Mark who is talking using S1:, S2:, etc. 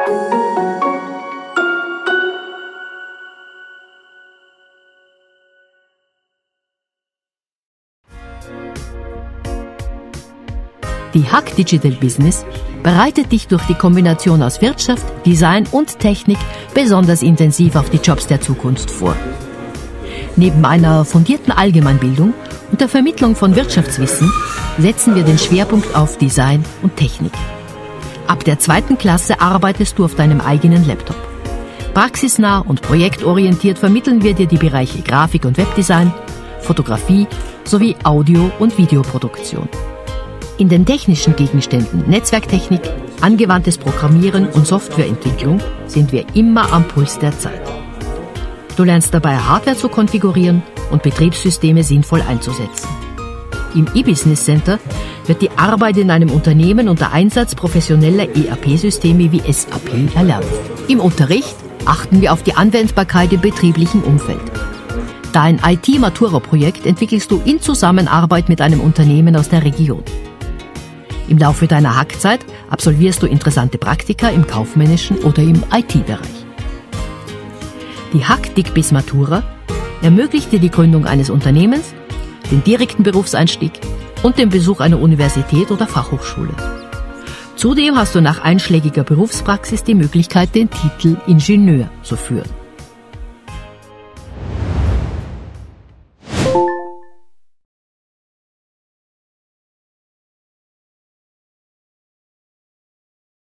S1: Die Hack Digital Business bereitet dich durch die Kombination aus Wirtschaft, Design und Technik besonders intensiv auf die Jobs der Zukunft vor. Neben einer fundierten Allgemeinbildung und der Vermittlung von Wirtschaftswissen setzen wir den Schwerpunkt auf Design und Technik. Ab der 2. Klasse arbeitest du auf deinem eigenen Laptop. Praxisnah und projektorientiert vermitteln wir dir die Bereiche Grafik und Webdesign, Fotografie sowie Audio- und Videoproduktion. In den technischen Gegenständen Netzwerktechnik, angewandtes Programmieren und Softwareentwicklung sind wir immer am Puls der Zeit. Du lernst dabei Hardware zu konfigurieren und Betriebssysteme sinnvoll einzusetzen. Im E-Business Center wird die Arbeit in einem Unternehmen unter Einsatz professioneller ERP-Systeme wie SAP erlernt. Im Unterricht achten wir auf die Anwendbarkeit im betrieblichen Umfeld. Dein IT-Matura-Projekt entwickelst du in Zusammenarbeit mit einem Unternehmen aus der Region. Im Laufe deiner Hackzeit absolvierst du interessante Praktika im kaufmännischen oder im IT-Bereich. Die Hack Dick bis Matura ermöglicht dir die Gründung eines Unternehmens, den direkten Berufseinstieg und den Besuch einer Universität oder Fachhochschule. Zudem hast du nach einschlägiger Berufspraxis die Möglichkeit, den Titel Ingenieur zu führen.